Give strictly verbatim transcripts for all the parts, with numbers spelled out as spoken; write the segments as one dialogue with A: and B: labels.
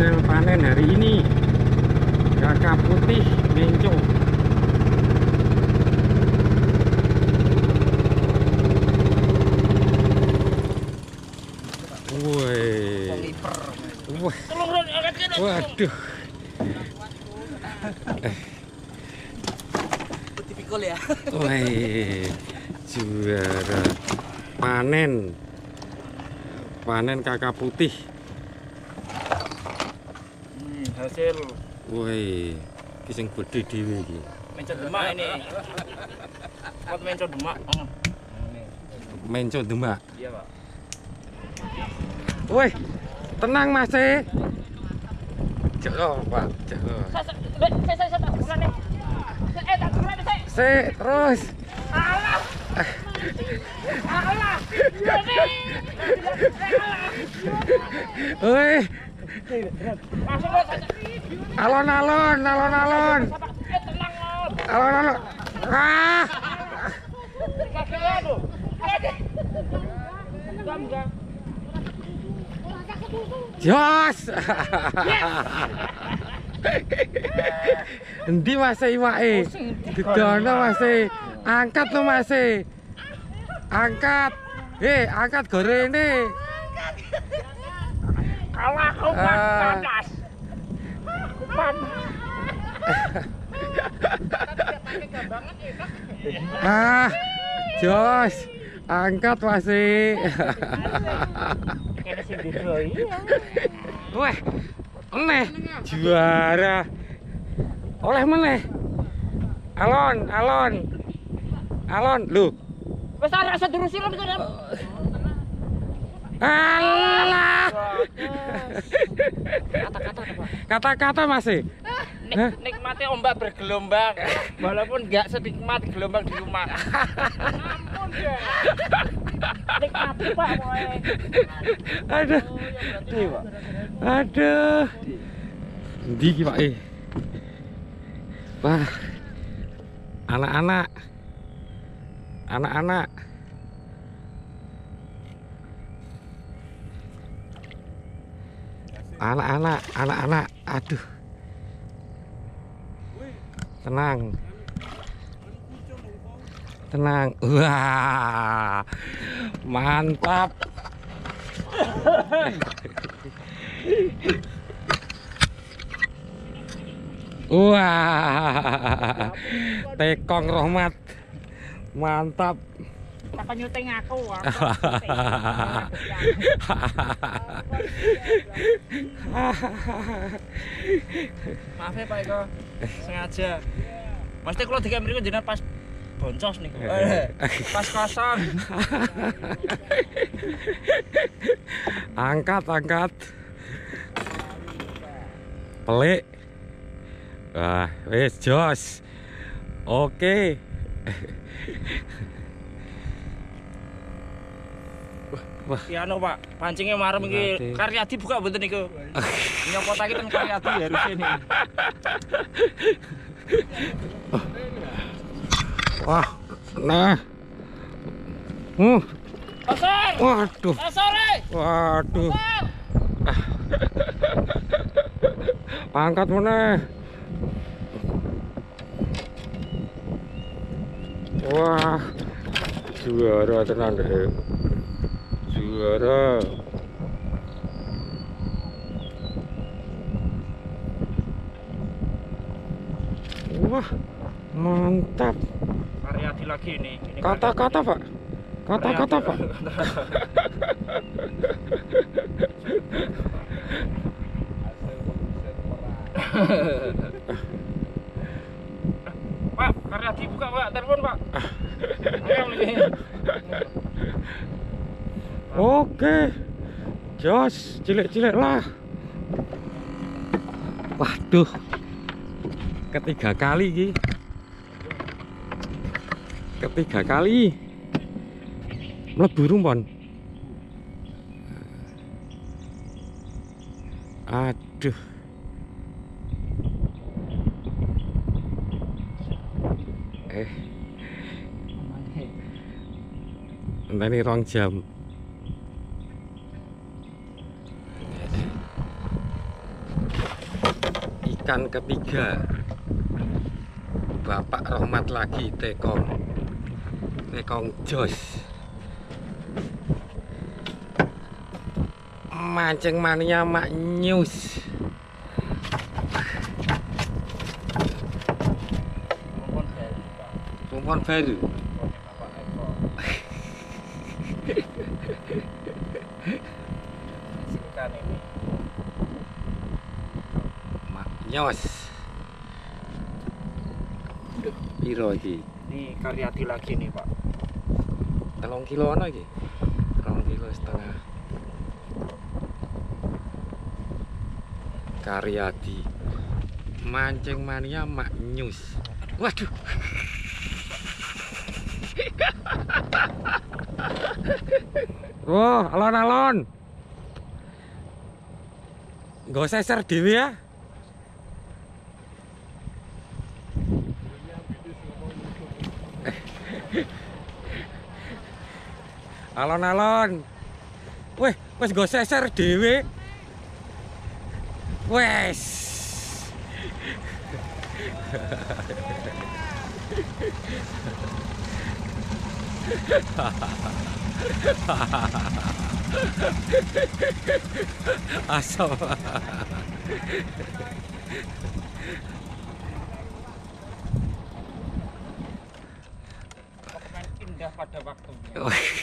A: hasil panen hari ini kakap putih menco. Woi, wah, waduh,
B: putih pikul ya.
A: woi, juara panen, panen kakap putih.
B: Hmm, hasil.
A: Woi, kisah gede dewe iki.
B: Menco Demak ini. Pot menco Demak. Oh.
A: Menco Demak.
B: Iya, Pak.
A: Woi, tenang Mas. Jero, Pak. Jero. Se, terus.
C: Alah. Alah.
A: Woi. Alon-alon, alon-alon. Alon-alon. Ah. Jos. Endi Mas iwake? Gedono Mas. Angkat lo Mas. Angkat. Eh, angkat gorene.
C: Kalah aku panas. Panas.
A: Ah, Jos. Angkat Mas.
C: Kene sing didoi.
A: Weh, meneh juara. Oleh meneh. Alon, alon. Alon, lho.
C: Wis ora usah diurusi lho.
A: Alah.
C: Kata-kata apa?
A: Kata-kata Mas.
B: Nik, nikmati ombak bergelombang, walaupun nggak senikmat gelombang di rumah.
C: Ampun ya. Nikmati Pak kowe.
A: Aduh. Aduh. Endi iki Pak? Wah. Anak-anak. Anak-anak. Anak-anak, anak-anak. Aduh. Tenang. Tenang. Wah. Mantap. Wah. Tekong Rohmat. Mantap.
C: Tak nyuting aku.
B: Maaf ya Pak Eko, sengaja. Mesti kalau tiga minggu jenengan pas boncos nih, pas kosong.
A: Angkat, angkat. Pelik. Wah, wes jos. Oke. Wah,
B: Piano Pak, pancingnya marem iki. Karyadi buka mboten niku. Nyopotake teng Karyadi harusnya nih.
A: wah, nah. Uh,
C: Pasar.
A: waduh,
C: Pasar.
A: waduh. Angkat mana? Wah, juara tenan deh. Juara. Wah, mantap.
B: Karyadi lagi nih. Ini
A: Kata-kata Pak. Kata-kata Pak.
B: Pak, Karyadi buka Pak, telepon Pak. Ayo nih.
A: Oke. Jos, cilik-cilik lah. Waduh. Ketiga kali iki. Ketiga kali. Mlebu rumpon. Aduh. Eh. Enteni rong jam. ikan ketiga. Bapak Rohmat lagi tekong. Tekong jos. Mancing mania Mak Nyus. Sumpon baru. Mak Nyus. Piro iki?
B: Ini Karyadi lagi nih, Pak.
A: Telung kilo ana iki. Telung kilo setengah. Karyadi. Mancing mania Mak Nyus. Waduh. Wah, alon-alon. Nggak seser dhewe ya. Alon-alon. Weh, wis nggo seser dhewe. Wes. Asal.
B: Pemain indah pada waktunya.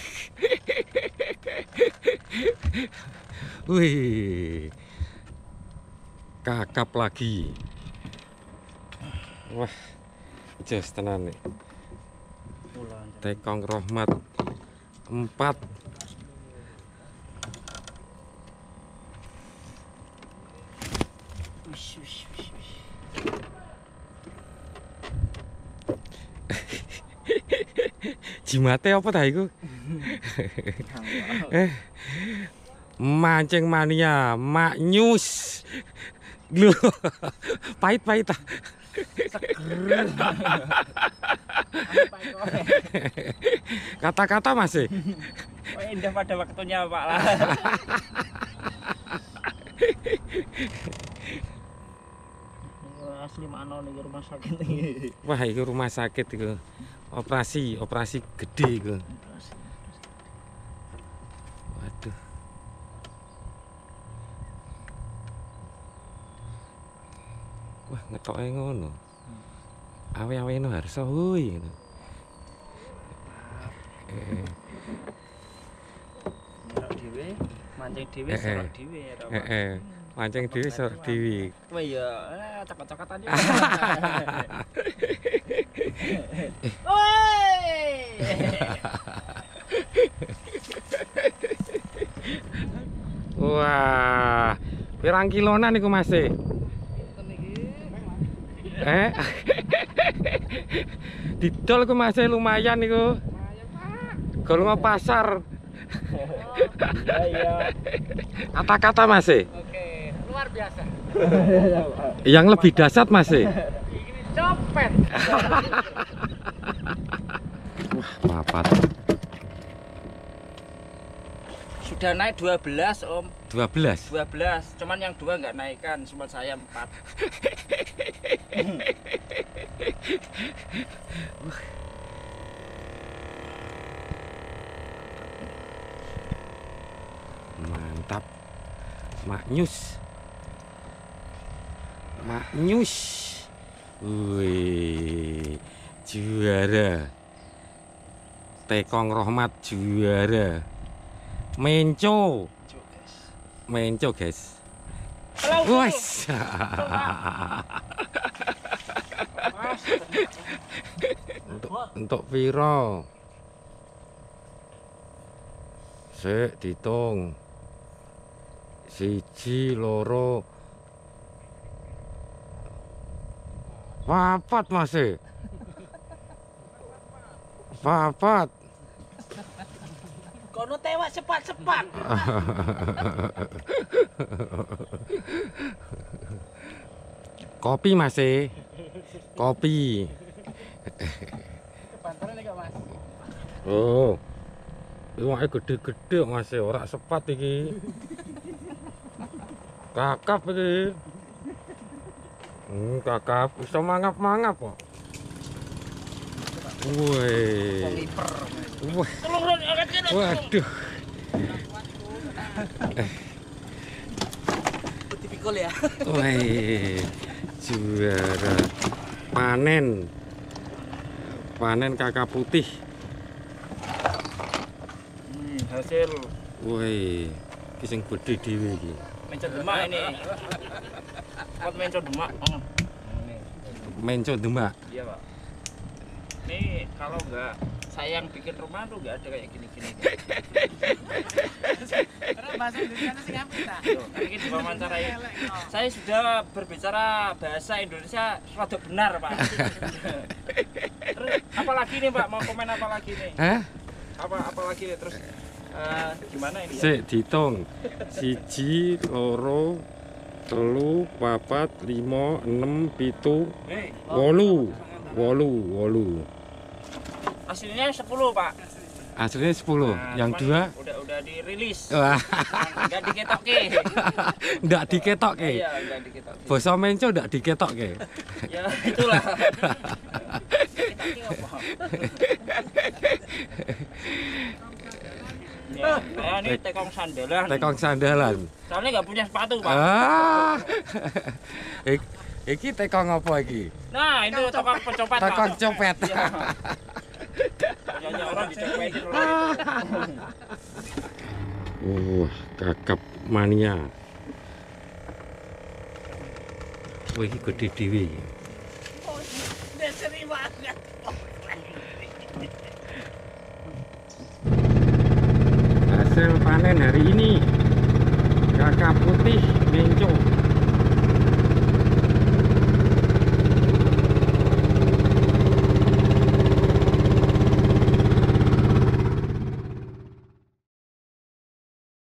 A: Wih, kakap lagi. Wah, jos tenan nih. Tekong Rohmat empat. Jimate apa ta iku? Eh, mancing mania Mak Nyus. Lho, pahit-pahit ta. Kata-kata masih.
B: Oh, indah pada waktunya, Pak lah.
C: Asli mana nih rumah sakit nih.
A: Wah, itu rumah sakit itu. Operasi, operasi gede itu. Waduh. Wah, ngetoke ngono. Awe-awe no harus huy. Eh,
B: Dhewe, mancing dhewe,
A: Eh, eh.
B: sorok dhewe ya, Pak.
A: eh, eh. Mancing dhewe sorok dhewe.
B: Wah ya, eh, cakot-cakotan ya. Woi!
A: Wah, pirang kilonan iku Mas? Eh. Didol ku Mas lumayan iku. Golongan pasar.
B: Iya, iya.
A: Kata-kata Mas.
C: Oke, luar biasa.
A: Yang lebih dasar Mas.
C: Ini copet.
A: Wah, papat.
B: Sudah naik dua belas, Om.
A: dua belas.
B: dua belas, cuman yang dua nggak naikkan, cuma saya empat.
A: Mantap. Mak Nyus. Mak Nyus. Wih, juara. Tekong Rohmat juara. Menco. Menco, guys. Wes. untuk untuk piro? Sik ditung. Siji, loro, papat Mas. Papat.
C: Kono tewak cepat-cepat.
A: Kopi Mas. Kopi.
C: Bantaran nih Mas.
A: Oh. Iwake gede-gede Mas, ora sepat iki. Kakap iki. Hmm, kakap iso mangap-mangap kok. Woi.
B: Liper.
A: Wah,
B: Tolong Ron, angkat ke Ron.
A: waduh.
B: Putih pikul ya.
A: Woi. Juara. Panen. Panen kakap putih.
B: Hmm, hasil
A: Woi. Ki sing gedhe dhewe iki.
B: mencot demak ini. Pot mencot demak. Oh.
A: Menco demak.
B: Iya, Pak. Ini kalau nggak saya yang bikin rumah tuh nggak ada kayak gini-gini.
C: Terus bahasa Indonesia sing apik ta?
B: Tuh, kan ini diwawancarai. Saya sudah berbicara bahasa Indonesia rada benar, Pak. Terus apa lagi nih, Pak? Mau komen apa lagi nih?
A: Hah?
B: Apa apa lagi nih? Terus eh, gimana ini ya?
A: Sik diitung. Siji, loro, telu, papat, lima, enem, pitu,
B: Hei,
A: wolu. Wolu, wolu.
B: aslinya sepuluh, Pak.
A: Aslinya sepuluh.
B: Nah,
A: Yang
B: cuman
A: dua
B: udah udah dirilis.
A: wah,
B: Enggak diketoke.
A: ndak diketokke.
B: Iya, enggak diketoke.
A: Basa menco ndak diketokke.
B: Ya, itulah. Diketoke apa? Ya, saya ini tekong sandalan.
A: Tekong sandalan.
B: Soalnya nggak punya sepatu, Pak.
A: Ah. Ik, iki tekong apa iki?
B: Nah, itu tekong pencopet, Pak.
A: Tekong copet.
B: Iya. Punyanya orang dicopetin loh.
A: Wah, kakap mania. Wah, iki gede dhewe iki.
C: Deseri banget.
A: Hasil panen hari ini kakap putih